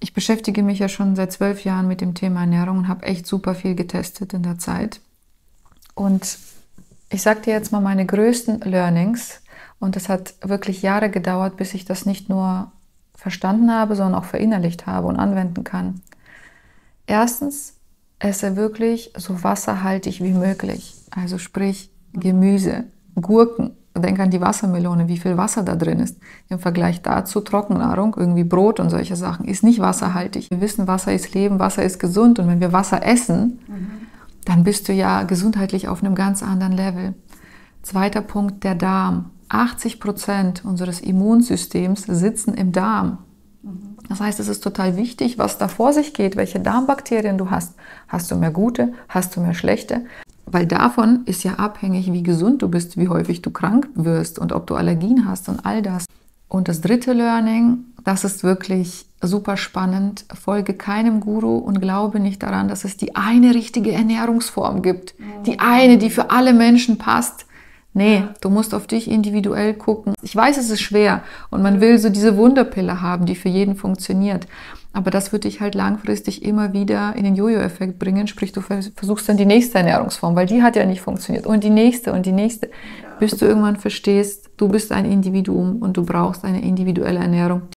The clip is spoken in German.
Ich beschäftige mich ja schon seit 12 Jahren mit dem Thema Ernährung und habe echt super viel getestet in der Zeit. Und ich sage dir jetzt mal meine größten Learnings. Und es hat wirklich Jahre gedauert, bis ich das nicht nur verstanden habe, sondern auch verinnerlicht habe und anwenden kann. Erstens, esse wirklich so wasserhaltig wie möglich. Also sprich Gemüse, Gurken. Denk an die Wassermelone, wie viel Wasser da drin ist. Im Vergleich dazu Trockennahrung, irgendwie Brot und solche Sachen, ist nicht wasserhaltig. Wir wissen, Wasser ist Leben, Wasser ist gesund. Und wenn wir Wasser essen, dann bist du ja gesundheitlich auf einem ganz anderen Level. Zweiter Punkt, der Darm. 80% unseres Immunsystems sitzen im Darm. Das heißt, es ist total wichtig, was da vor sich geht, welche Darmbakterien du hast. Hast du mehr gute, hast du mehr schlechte? Weil davon ist ja abhängig, wie gesund du bist, wie häufig du krank wirst und ob du Allergien hast und all das. Und das dritte Learning, das ist wirklich super spannend. Folge keinem Guru und glaube nicht daran, dass es die eine richtige Ernährungsform gibt. Die eine, die für alle Menschen passt. Nee, du musst auf dich individuell gucken. Ich weiß, es ist schwer und man will so diese Wunderpille haben, die für jeden funktioniert. Aber das wird dich halt langfristig immer wieder in den Jojo-Effekt bringen. Sprich, du versuchst dann die nächste Ernährungsform, weil die hat ja nicht funktioniert. Und die nächste, bis du irgendwann verstehst, du bist ein Individuum und du brauchst eine individuelle Ernährung.